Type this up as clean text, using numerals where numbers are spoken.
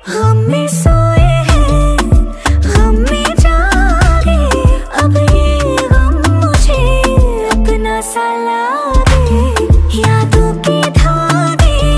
हम में सोए हैं, हम में जागे, अब ये गम मुझे अपना सा लागे। यादों